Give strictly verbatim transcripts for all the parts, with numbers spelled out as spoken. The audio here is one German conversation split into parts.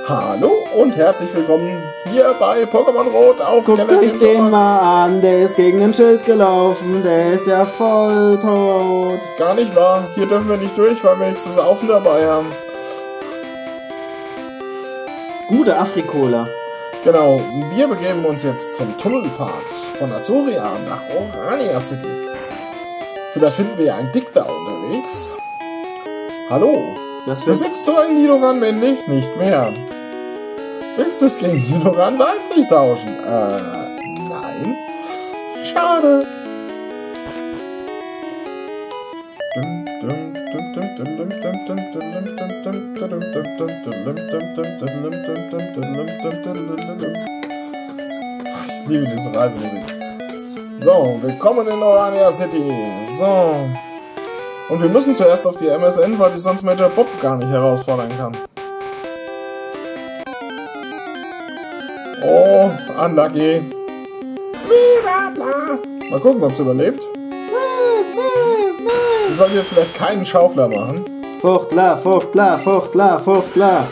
Hallo und herzlich willkommen hier bei Pokémon Rot auf Guckt euch den mal an, der ist gegen ein Schild gelaufen, der ist ja voll tot. Gar nicht wahr, hier dürfen wir nicht durch, weil wir nichts zu saufen dabei haben. Gute Afrikola. Genau, wir begeben uns jetzt zum Tunnelpfad von Azuria nach Orania City. Vielleicht finden wir ja einen Dick da unterwegs. Hallo, besitzt du einen Nidoran männlich? Nicht mehr. Willst du es gegen Nidoran weiblich tauschen? Äh, nein. Schade. Ich liebe diese Reisemusik. So, willkommen in Orania City. So. Und wir müssen zuerst auf die M S N, weil ich sonst Major Bob gar nicht herausfordern kann. Oh, unlucky. Mal gucken, ob es überlebt. Ich sollte jetzt vielleicht keinen Schaufler machen. Fuchtler, Fuchtler, Fuchtler, Fuchtler.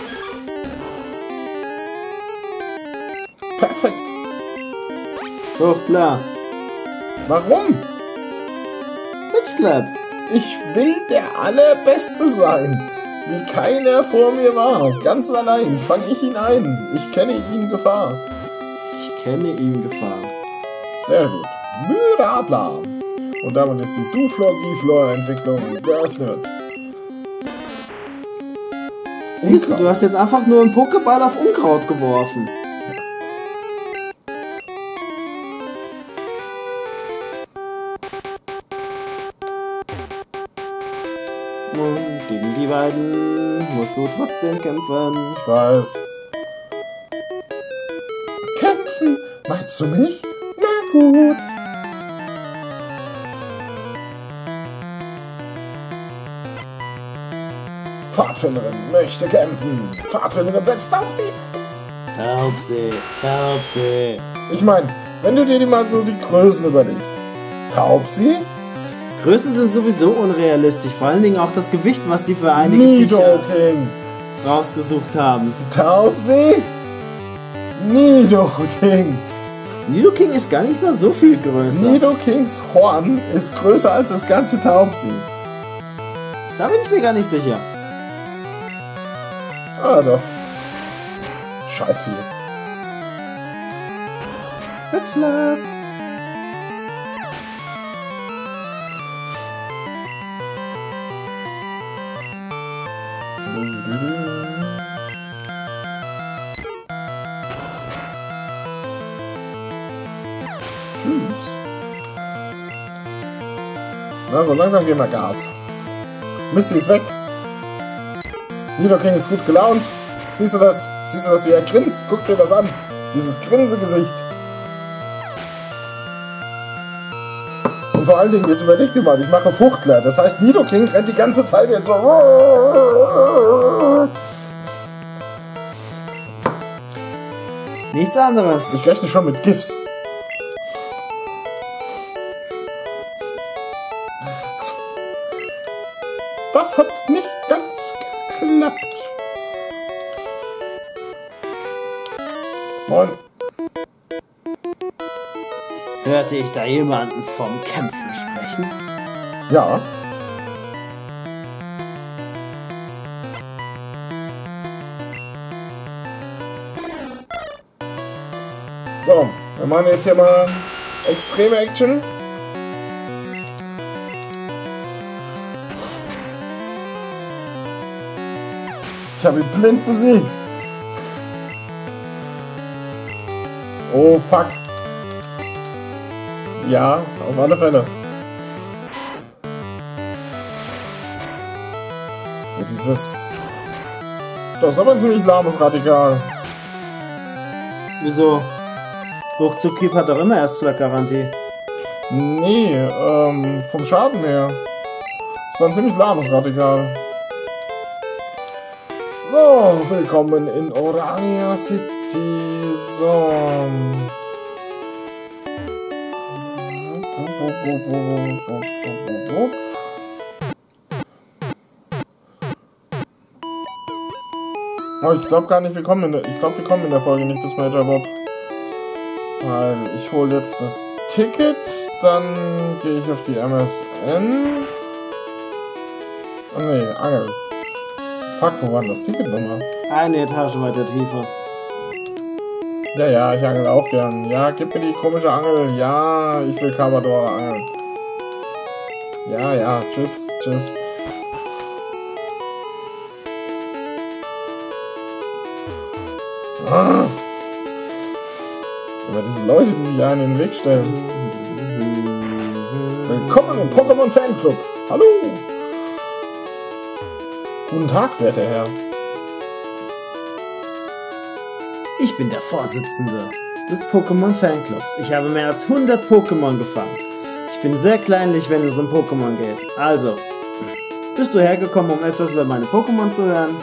Perfekt. Fuchtler. Warum? Bitslap. Ich will der Allerbeste sein. Wie keiner vor mir war. Ganz allein fange ich ihn ein. Ich kenne ihn Gefahr. Ich kenne ihn Gefahr. Sehr gut. Myrabla. Und damit ist die Duflor-Giflor-Entwicklung geöffnet. Siehst du, du hast jetzt einfach nur einen Pokéball auf Unkraut geworfen. Und gegen die beiden musst du trotzdem kämpfen. Ich weiß. Kämpfen? Meinst du mich? Na gut. Pfadfinderin möchte kämpfen. Pfadfinderin setzt auf sie. Taubsi, Taubsi. Ich meine, wenn du dir mal so die Größen überlegst. Taubsi? Größen sind sowieso unrealistisch. Vor allen Dingen auch das Gewicht, was die für einige Nidoking rausgesucht haben. Taubsi? Nidoking. Nidoking ist gar nicht mal so viel größer. Nidokings Horn ist größer als das ganze Taubsi. Da bin ich mir gar nicht sicher. Ah, doch. Scheiß viel. Bitslap. Tschüss. Na, so langsam gehen wir Gas. Misty ist weg. Nidoking ist gut gelaunt. Siehst du das? Siehst du das, wie er grinst? Guck dir das an. Dieses Grinsegesicht. Und vor allen Dingen, jetzt überleg dir mal, ich mache Fuchtler. Das heißt, Nidoking rennt die ganze Zeit jetzt so. Nichts anderes. Ich rechne schon mit GIFs. Das hat nicht ganz geklappt. Moin. Hörte ich da jemanden vom Kämpfen sprechen? Ja. So, wir machen jetzt hier mal extreme Action. Ich habe ihn blind besiegt. Oh fuck. Ja, auf alle Fälle. Ja, dieses... Das ist aber ein ziemlich lahmes Radikal. Wieso? Ruckzuck-Keep hat doch immer Erstschlaggarantie. Nee, ähm, vom Schaden her. Es war ein ziemlich lahmes Radikal. Oh, willkommen in Orania City. So. Oh, ich glaube gar nicht, wir kommen in der, ich glaube, wir kommen in der Folge nicht bis Major Bob. Weil ich hole jetzt das Ticket, dann gehe ich auf die M S N. Oh ne, Angel. Fuck, wo war denn das Ticket nochmal? Eine Etage weiter tiefer. Ja, ja, ich angel auch gern. Ja, gib mir die komische Angel. Ja, ich will Cabador angeln. Ja, ja, tschüss, tschüss. Ah. Aber diese Leute, die sich einen in den Weg stellen. Willkommen im Pokémon Fanclub. Hallo. Guten Tag, werter Herr. Ich bin der Vorsitzende des Pokémon Fanclubs. Ich habe mehr als hundert Pokémon gefangen. Ich bin sehr kleinlich, wenn es um Pokémon geht. Also, bist du hergekommen, um etwas über meine Pokémon zu hören?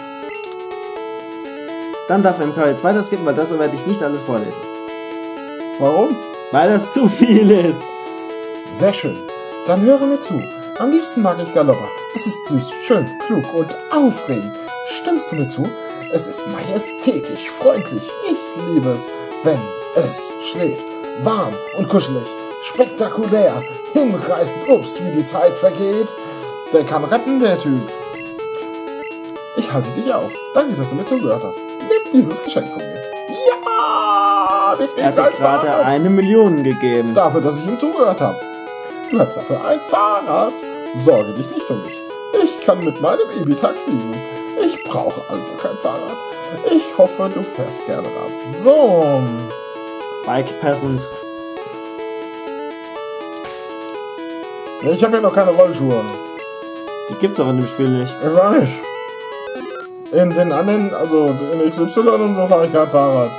Dann darf M K jetzt weiter skippen, weil das werde ich nicht alles vorlesen. Warum? Weil das zu viel ist. Sehr schön. Dann höre mir zu. Am liebsten mag ich Galoppa. Es ist süß, schön, klug und aufregend. Stimmst du mir zu? Es ist majestätisch, freundlich. Ich liebe es, wenn es schläft. Warm und kuschelig. Spektakulär. Hinreißend. Ups, wie die Zeit vergeht. Der kann retten, der Typ. Ich halte dich auf. Danke, dass du mir zugehört hast. Nimm dieses Geschenk von mir. Ja! Er hat dir gerade eine Million gegeben. Dafür, dass ich ihm zugehört habe. Du hast dafür ein Fahrrad. Sorge dich nicht um mich. Ich kann mit meinem E-Bitag fliegen. Ich brauche also kein Fahrrad. Ich hoffe, du fährst gerne Rad. So. Bike Peasant. Ich habe ja noch keine Rollschuhe. Die gibt's aber in dem Spiel nicht. Ich weiß nicht. In den anderen, also in X Y und so fahre ich kein Fahrrad.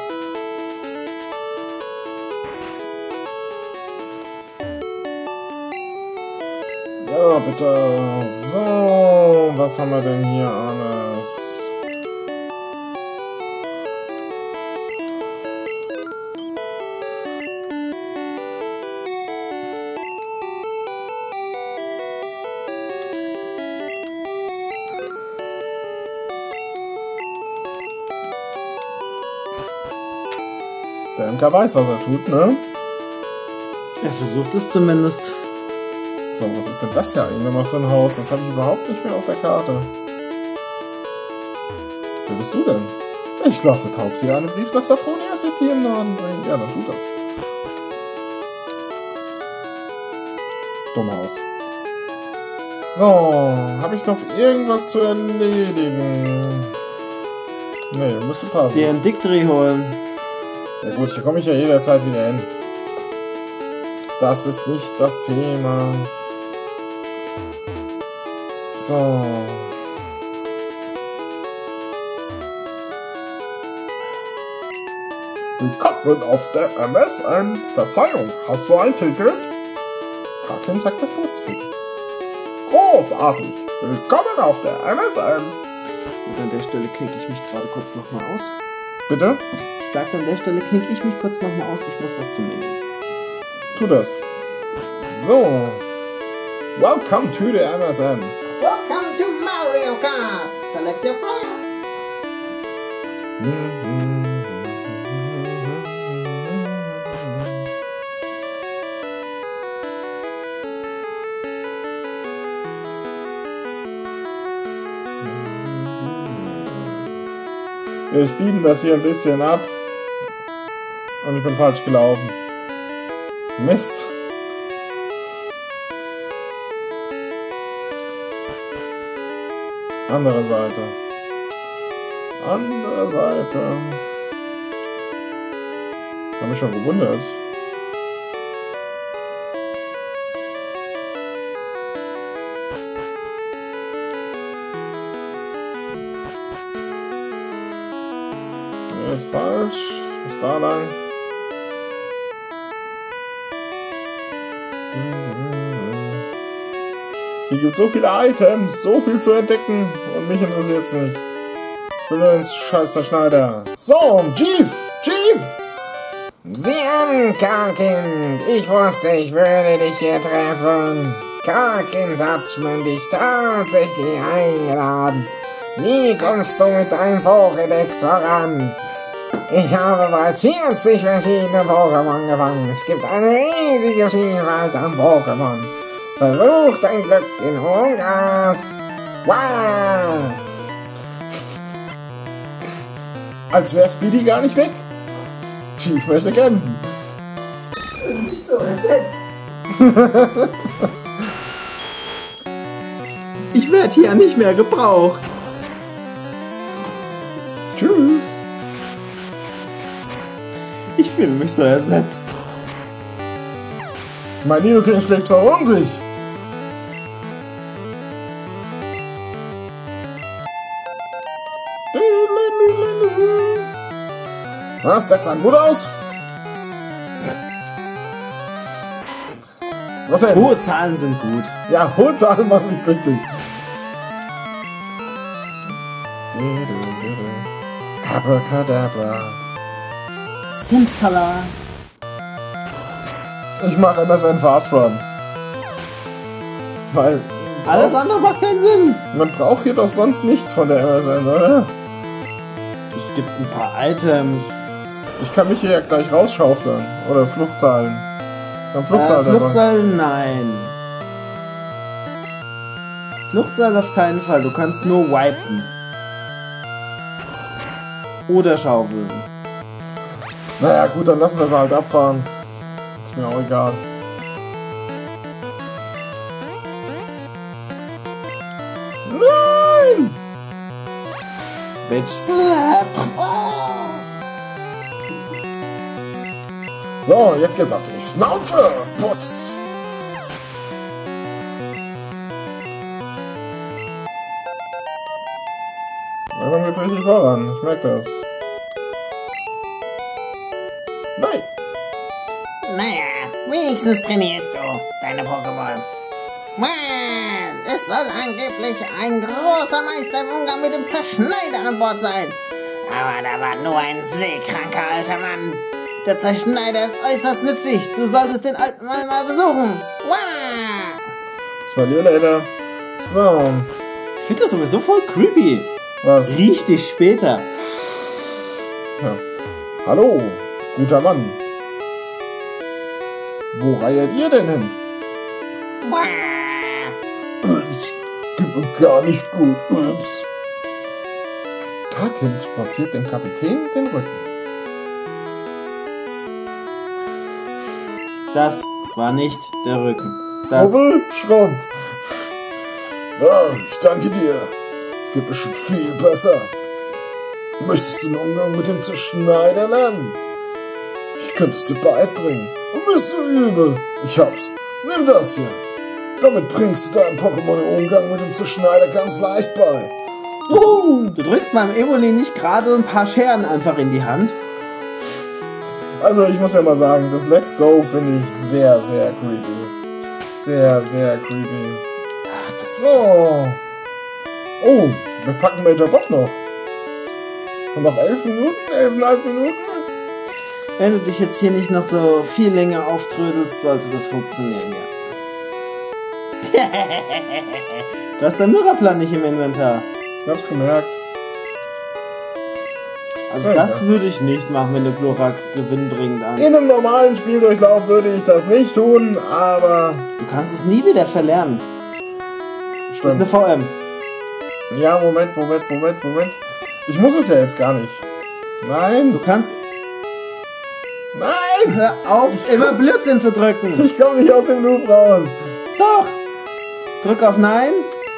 Ja, bitte. So, was haben wir denn hier alles? Der M K weiß, was er tut, ne? Er versucht es zumindest. So, was ist denn das hier eigentlich nochmal für ein Haus? Das habe ich überhaupt nicht mehr auf der Karte. Wer bist du denn? Ich lasse Taubsi einen Brief nach Saphronia City im Norden bringen. Ja, dann tut das. Dummhaus. So, habe ich noch irgendwas zu erledigen? Nee, müsste passen. Dir ein Diktri holen. Ja gut, hier komme ich ja jederzeit wieder hin. Das ist nicht das Thema. So. Willkommen auf der M S N. Verzeihung, hast du ein Ticket? Kraken sagt das Bootsticket. Großartig. Willkommen auf der M S N. Und an der Stelle klinke ich mich gerade kurz nochmal aus. Bitte? Ich sagte, an der Stelle klinke ich mich kurz nochmal aus. Ich muss was zu mir nehmen. Tu das. So. Welcome to the M S N. Welcome to Mario Kart. Select your player. Wir spielen das hier ein bisschen ab. Und ich bin falsch gelaufen. Mist. Andere Seite. Andere Seite. Ich habe mich schon gewundert. Hier ist falsch. Ich muss da lang. Hier gibt es so viele Items, so viel zu entdecken und mich interessiert es nicht. Ich will nur ins scheiß Zerschneider. So, Jeef! Jeef! Sieh an, Karkind. Ich wusste, ich würde dich hier treffen. Karkind hat man dich tatsächlich eingeladen. Wie kommst du mit deinem Pokédex voran? Ich habe bereits vierzig verschiedene Pokémon gefangen. Es gibt eine riesige Vielfalt an Pokémon. Versuch dein Glück in Hohlgras. Wow! Als wäre Speedy gar nicht weg. Chief möchte kämpfen. Mich so ersetzt. Ich werde hier nicht mehr gebraucht. Tschüss. Ich fühle mich so ersetzt. Mein Nidoking schlägt zwar ordentlich. Was, das sah gut aus? Was denn? Hohe Zahlen sind gut. Ja, hohe Zahlen machen mich glücklich. Abracadabra. Simsala. Ich mache M S N Fast Run. Weil... Alles andere macht keinen Sinn. Man braucht hier doch sonst nichts von der M S N, oder? Es gibt ein paar Items. Ich kann mich hier ja gleich rausschaufeln. Oder Fluchtzahlen. Beim Fluchtseil, äh, Fluchtseil, nein. Fluchtseil auf keinen Fall. Du kannst nur wipen. Oder schaufeln. Naja, gut, dann lassen wir es halt abfahren. Ist mir auch egal. Nein! Bitch slap. So, jetzt geht's auf die Schnauze. Putz. Langsam geht's richtig voran. Ich merke das. Nein. Naja, wenigstens trainierst du deine Pokémon. Man, es soll angeblich ein großer Meister im Umgang mit dem Zerschneider an Bord sein. Aber da war nur ein seekranker alter Mann. Der Zerschneider ist äußerst nützlich. Du solltest den alten Mann mal besuchen. Wow. Smile later. So. Ich finde das sowieso voll creepy. Was? Riech dich später. Ja. Hallo, guter Mann. Wo reiert ihr denn hin? Wow. Geht mir gar nicht gut. Ups. Karkind massiert dem Kapitän den Rücken. Das war nicht der Rücken. Das Hubbel, Schrumpf. Ah, ich danke dir. Es geht bestimmt viel besser. Möchtest du einen Umgang mit dem Zerschneider lernen? Ich könnte es dir beibringen. Und bist du übel? Ich hab's. Nimm das hier. Damit bringst du deinem Pokémon den Umgang mit dem Zerschneider ganz leicht bei. Juhu, du drückst meinem Evoli nicht gerade ein paar Scheren einfach in die Hand. Also ich muss ja mal sagen, das Let's Go finde ich sehr, sehr creepy. Sehr, sehr creepy. Ach, das So. Oh, wir packen Major Bob noch. Und noch elf Minuten, elfeinhalb Minuten. Wenn du dich jetzt hier nicht noch so viel länger auftrödelst, sollte das funktionieren, ja. Du hast deinen Mirrorplan nicht im Inventar. Ich hab's gemerkt. Also Sorry, das ja. würde ich nicht machen, wenn du Glurak gewinnbringend an. In einem normalen Spieldurchlauf würde ich das nicht tun, aber... Du kannst es nie wieder verlernen. Das ist eine Stimmt. V M. Ja, Moment, Moment, Moment, Moment. Ich muss es ja jetzt gar nicht. Nein, Du kannst... nein! Hör auf, immer Blödsinn zu drücken. Ich komme nicht aus dem Loop raus. Doch. Drück auf Nein.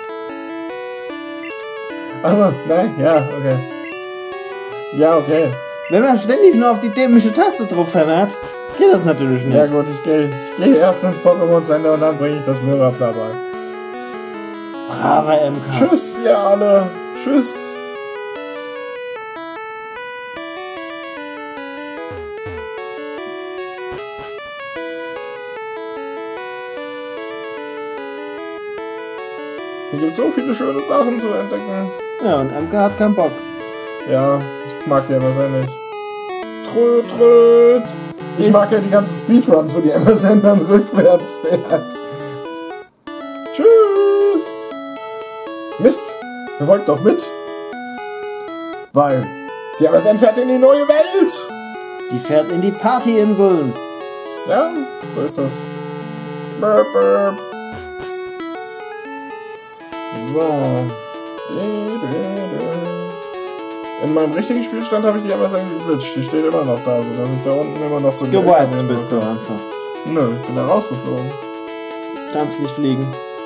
Aber, nein, ja, okay. Ja, okay. Wenn man ständig nur auf die dämische Taste drauf hämmert, geht das natürlich nicht. Ja gut, ich gehe ich geh erst ins Pokémon Center und dann bringe ich das Mirrorplan bei. Braver M K. Tschüss, ihr alle. Tschüss. Hier gibt es so viele schöne Sachen zu entdecken. Ja, und M K hat keinen Bock. Ja, ich mag die M S N nicht. Tröd, tröd. Ich mag ja die ganzen Speedruns, wo die M S N dann rückwärts fährt. Tschüss. Mist, wir wollten doch mit. Weil die M S N fährt in die neue Welt. Die fährt in die Partyinseln. Ja, so ist das. Burp, burp. So. In meinem richtigen Spielstand habe ich die M S N geglitscht. Die steht immer noch da, sodass ich da unten immer noch zu den Gewiped bist du einfach. Nö, ich bin da rausgeflogen. Kannst nicht fliegen.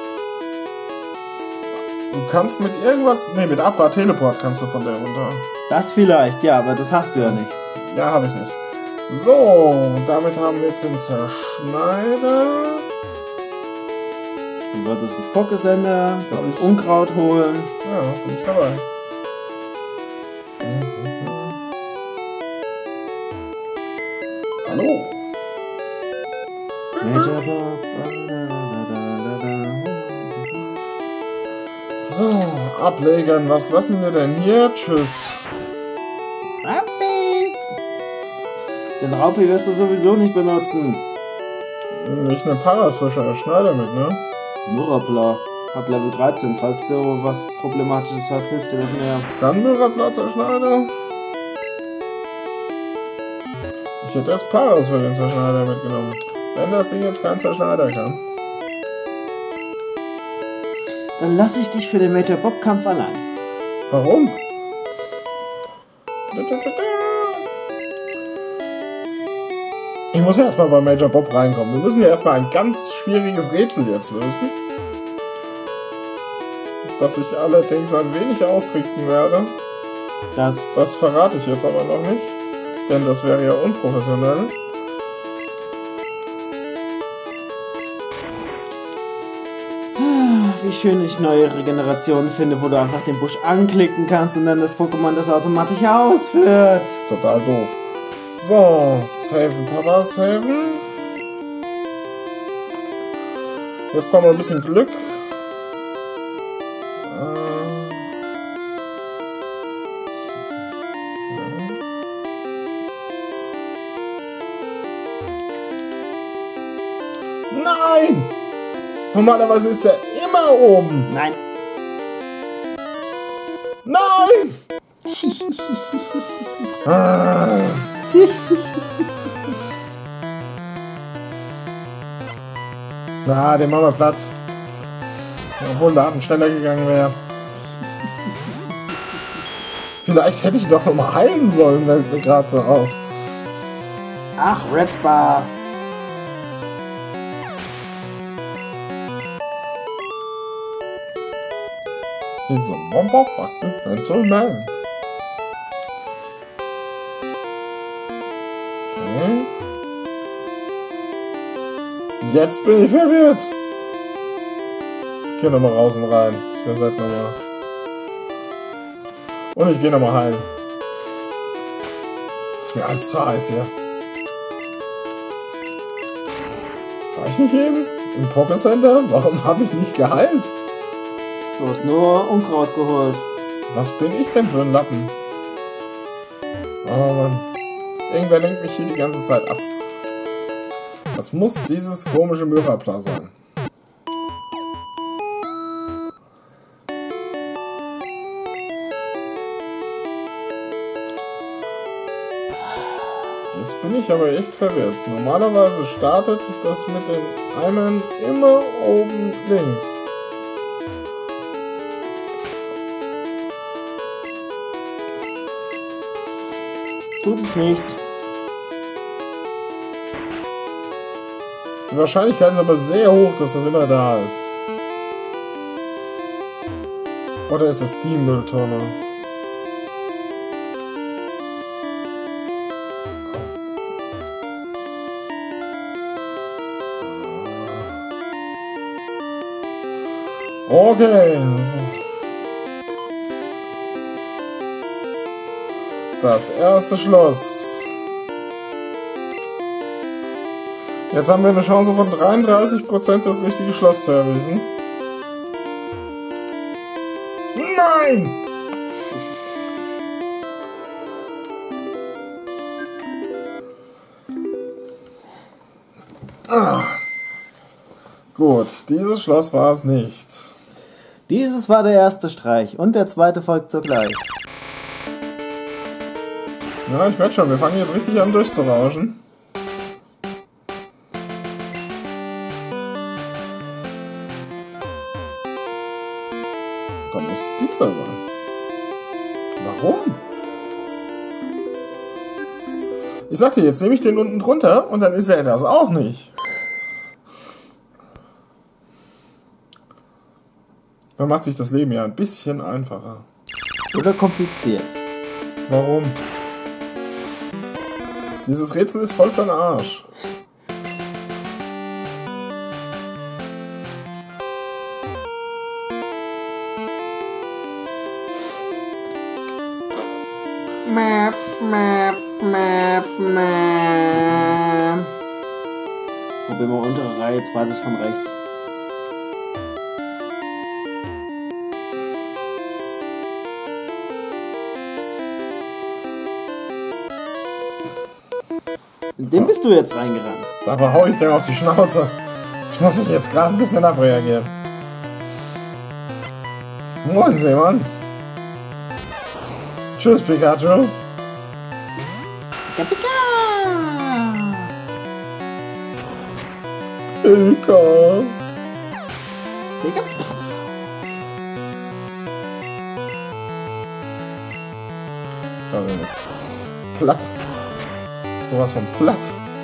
Du kannst mit irgendwas... Ne, mit Abra Teleport kannst du von der runter. Das vielleicht, ja, aber das hast du ja nicht. Ja, habe ich nicht. So, damit haben wir jetzt den Zerschneider. Du solltest ins Poké Center, das Unkraut holen. Ja, bin ich dabei. Hallo. Major Bob. So, ablegen. Was lassen wir denn hier? Tschüss. Rappi! Den Raupi wirst du sowieso nicht benutzen. Nicht eine Parasfischer, Schneider mit, ne? Murapla hat Level dreizehn. Falls du was Problematisches hast, hilft dir das mehr. Kann Murapla Zerschneider? Ich hätte jetzt Paras für den Zerschneider mitgenommen. Wenn das Ding jetzt kein Zerschneider kann. Dann lasse ich dich für den Major Bob Kampf allein. Warum? Ich muss ja erstmal bei Major Bob reinkommen. Wir müssen ja erstmal ein ganz schwieriges Rätsel jetzt lösen. Das ich allerdings ein wenig austricksen werde. Das, das verrate ich jetzt aber noch nicht. Denn das wäre ja unprofessionell. Wie schön ich neue Regenerationen finde, wo du einfach den Busch anklicken kannst und dann das Pokémon das automatisch ausführt. Das ist total doof. So, saven, Papa, saven. Jetzt brauchen wir ein bisschen Glück. Nein! Normalerweise ist er immer oben. Nein. Nein! ah. Na, den machen wir platt. Obwohl Laden schneller gegangen wäre. Vielleicht hätte ich doch noch mal heilen sollen, fällt mir gerade so auf. Ach, Red Bar. He's a motherfucking gentleman. Okay. Jetzt bin ich verwirrt. Ich geh nochmal raus und rein. Ich reset nochmal. Und ich geh nochmal heilen. Ist mir alles zu heiß hier. War ich nicht eben im Poké Center? Warum habe ich nicht geheilt? Du hast nur Unkraut geholt. Was bin ich denn für ein Lappen? Oh Mann. Irgendwer lenkt mich hier die ganze Zeit ab. Das muss dieses komische Myrapla sein. Jetzt bin ich aber echt verwirrt. Normalerweise startet das mit den Eimern immer oben links. Tut es nicht. Die Wahrscheinlichkeit ist aber sehr hoch, dass das immer da ist. Oder ist es die Mülltonne? Okay. Das erste Schloss. Jetzt haben wir eine Chance von dreiunddreißig Prozent, das richtige Schloss zu erwischen. Nein! Ah. Gut, dieses Schloss war es nicht. Dieses war der erste Streich und der zweite folgt sogleich. Ja, ich merke schon, wir fangen jetzt richtig an durchzurauschen. Dann muss es dieser sein. Warum? Ich sagte, jetzt nehme ich den unten drunter und dann ist er das auch nicht. Man macht sich das Leben ja ein bisschen einfacher. Oder kompliziert. Warum? Dieses Rätsel ist voll für den Arsch. Map, map, map, map. Probieren wir untere Reihe, zweites von rechts. In den bist du jetzt reingerannt. Da hau ich dir auf die Schnauze. Ich muss mich jetzt gerade ein bisschen abreagieren. Moin, Seemann. Tschüss, Pikachu. Pika, Pika. Pika. Pika. Platt. Sowas von platt.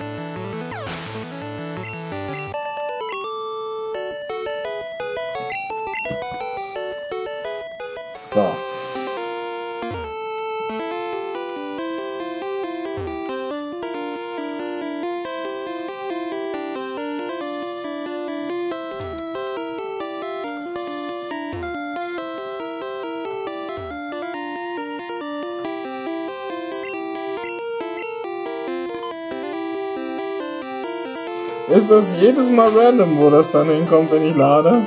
So. Ist das jedes Mal random, wo das dann hinkommt, wenn ich lade?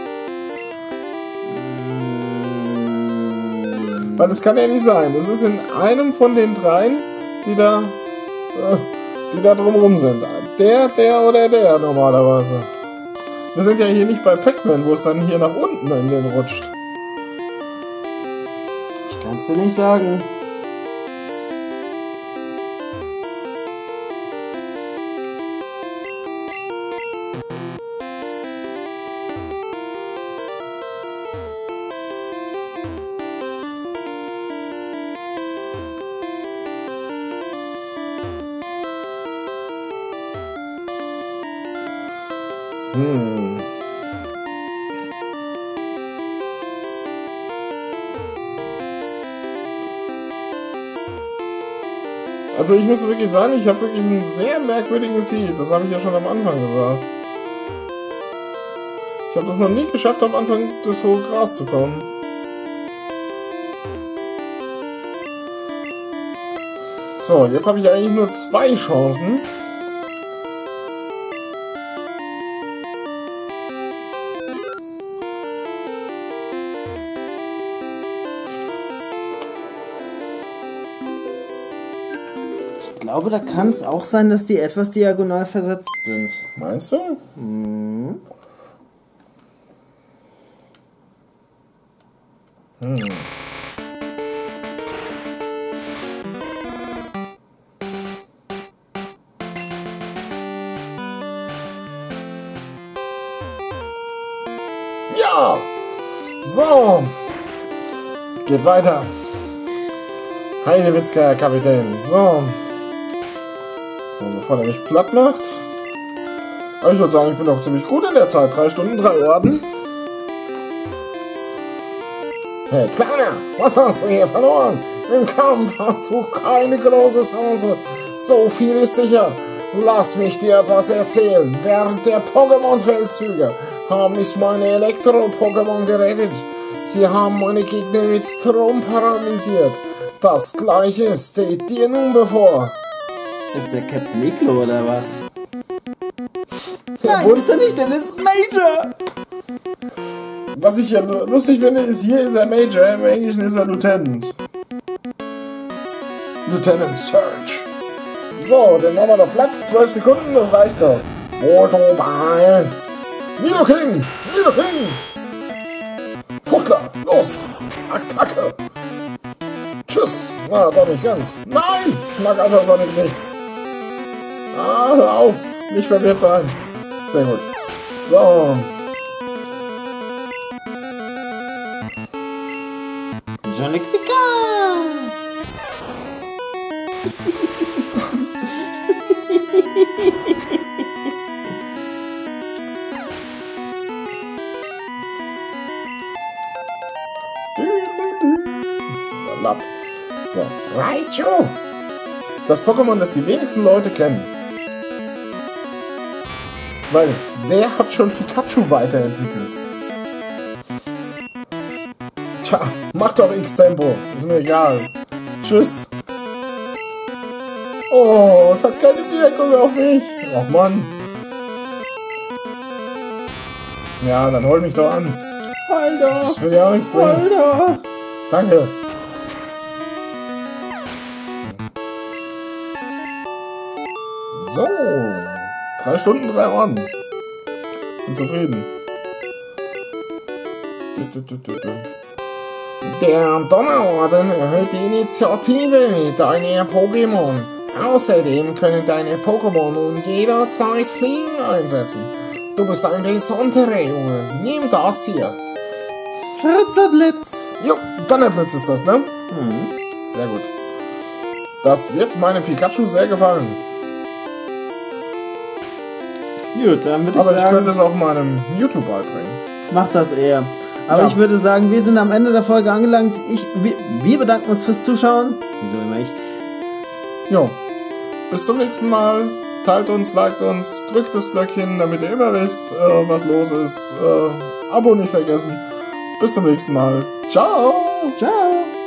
Weil das kann ja nicht sein. Das ist in einem von den dreien, die da, äh, die da drumrum sind. Der, der oder der normalerweise. Wir sind ja hier nicht bei Pac-Man, wo es dann hier nach unten in den rutscht. Ich kann's dir nicht sagen. Hm. Also ich muss wirklich sagen, ich habe wirklich ein sehr merkwürdiges Seed. Das habe ich ja schon am Anfang gesagt. Ich habe das noch nie geschafft, am Anfang durchs hohe Gras zu kommen. So, jetzt habe ich eigentlich nur zwei Chancen. Ich glaube, da kann es auch sein, dass die etwas diagonal versetzt sind. Meinst du? Mhm. Hm. Ja! So! Geht weiter. Heidewitzka, Herr Kapitän. So. So, bevor er mich platt macht. Aber ich würde sagen, ich bin auch ziemlich gut in der Zeit. Drei Stunden, drei Orden. Hey, Kleiner, was hast du hier verloren? Im Kampf hast du keine große Chance. So viel ist sicher. Lass mich dir etwas erzählen. Während der Pokémon-Feldzüge haben mich meine Elektro-Pokémon gerettet. Sie haben meine Gegner mit Strom paralysiert. Das Gleiche steht dir nun bevor. Ist der Captain Iglo oder was? Nein, wo ist er nicht? Denn ist Major! Was ich ja lustig finde, ist, hier ist er Major, im Englischen ist er Lieutenant. Lieutenant Surge. So, dann machen wir noch Platz. zwölf Sekunden, das reicht doch. Autobahn. Nidoking! Nidoking! Fuchtler, los! Attacke! Tschüss. Na, doch nicht ganz. Nein, ich mag Ultrasonic nicht. Ah, hör auf. Nicht verwirrt sein. Sehr gut. So. Jean-Luc Picard! Lapp. So. Raichu! Das Pokémon, das die wenigsten Leute kennen. Weil, wer hat schon Pikachu weiterentwickelt? Tja, mach doch X-Tempo. Ist mir egal. Tschüss. Oh, es hat keine Wirkung auf mich. Ach Mann. Ja, dann hol mich doch an. Alter! Das will ja auch nichts bringen. Alter! Danke. So. Drei Stunden, drei Orden. Bin zufrieden. Der Donnerorden erhält die Initiative mit deiner Pokémon. Außerdem können deine Pokémon nun jederzeit Fliegen einsetzen. Du bist ein besonderer Junge. Nimm das hier. Blitzerblitz! Jo, Donnerblitz ist das, ne? Mhm. Sehr gut. Das wird meinem Pikachu sehr gefallen. Gut, dann würde ich Aber ich sagen, könnte es auch meinem YouTube beibringen. mach das eher. Aber Ja. ich würde sagen, wir sind am Ende der Folge angelangt. Ich, wir, wir bedanken uns fürs Zuschauen. Wieso immer ich? Jo. Bis zum nächsten Mal. Teilt uns, liked uns, drückt das Glöckchen, damit ihr immer wisst, äh, was los ist. Äh, Abo nicht vergessen. Bis zum nächsten Mal. Ciao. Ciao!